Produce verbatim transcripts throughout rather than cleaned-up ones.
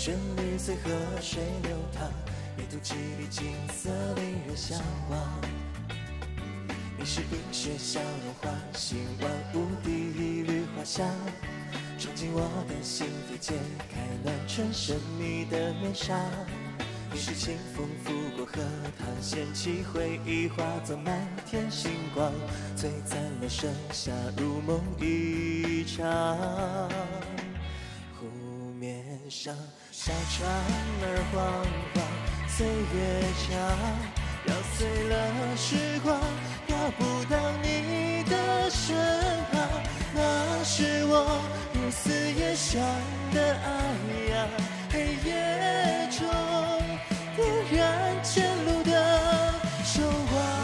旋律随河水流淌，沿途几缕景色令人向往。你是冰雪笑容花，心万无敌一缕花香，闯进我的心扉，揭开暖春神秘的面纱。你是清风拂过荷塘，掀起回忆，化作漫天星光，璀璨了盛夏，如梦一场。湖面上小船儿晃晃，岁月长，摇碎了时光，遥不到你的身旁。那是我如死也伤的爱呀，黑夜中点燃前路的守望。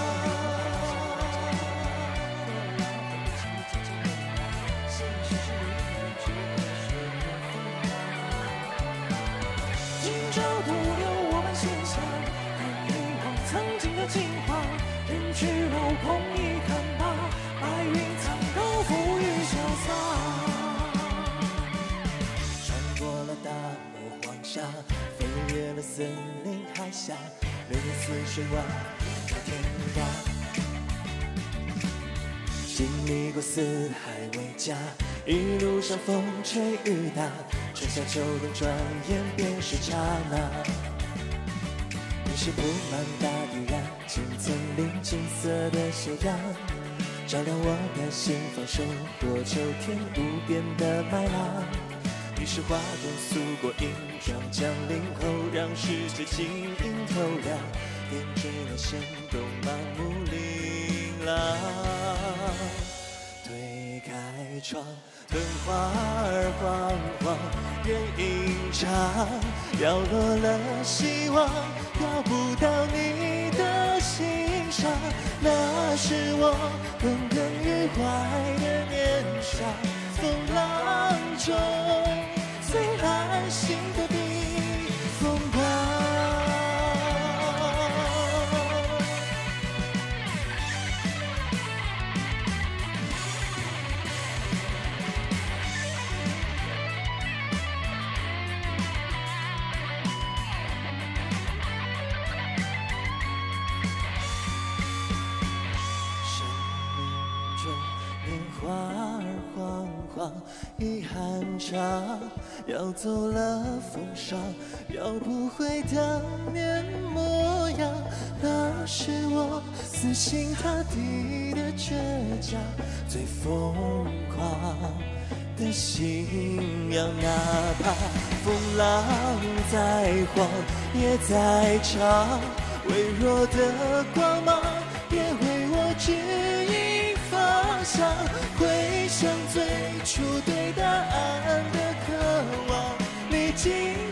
今朝独留我们心上，看一望曾经的情话，人去楼空一看罢，白云苍高，浮雨潇洒。穿过了大漠黄沙，飞越了森林海峡，流年似水望着天涯。经历过四海为家，一路上风吹雨打，春夏秋冬转眼便是刹那。你是布满大地染金森林金色的斜阳，照亮我的心房，收获秋天无边的麦浪。你是花中诉过银装，降临后让世界晶莹透亮，点缀了仙动满目琳琅。推开窗，灯花儿晃晃，人影长，摇落了希望，遥不到你的心上。那是我耿耿于怀的年少，风浪中最安心的避风港。生命中年华儿晃晃，遗憾长，要走了风霜，要不回当年模样。那是我死心塌地的倔强，最疯狂的信仰。哪怕风浪再晃也在长，微弱的光芒也为我指引方向。回想最初对答案的渴望，历经